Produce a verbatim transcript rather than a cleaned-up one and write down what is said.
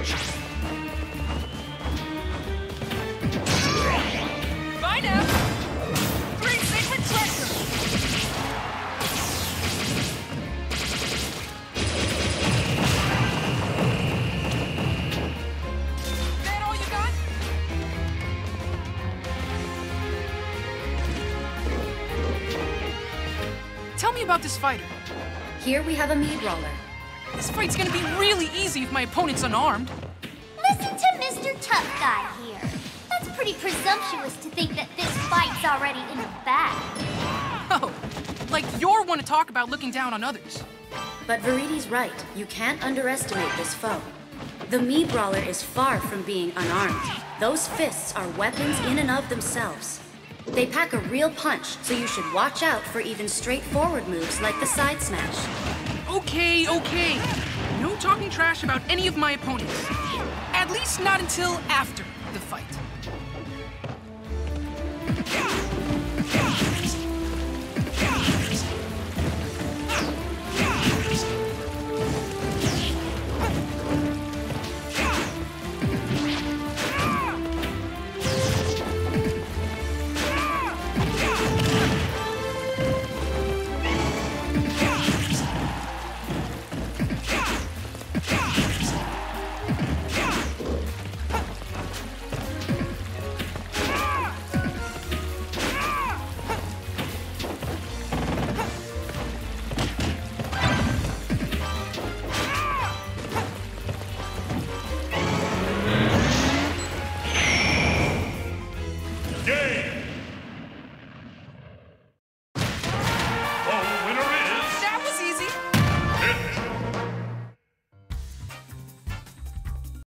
Bye now! Three sacred treasure! That all you got? Tell me about this fighter. Here we have a mead roller. This fight's gonna be really easy if my opponent's unarmed. Listen to Mister Tough Guy here. That's pretty presumptuous to think that this fight's already in the bag. Oh, like you're one to talk about looking down on others. But Viridi's right. You can't underestimate this foe. The mead brawler is far from being unarmed. Those fists are weapons in and of themselves. They pack a real punch, so you should watch out for even straightforward moves like the side smash. Okay, okay. No talking trash about any of my opponents. At least not until after the fight.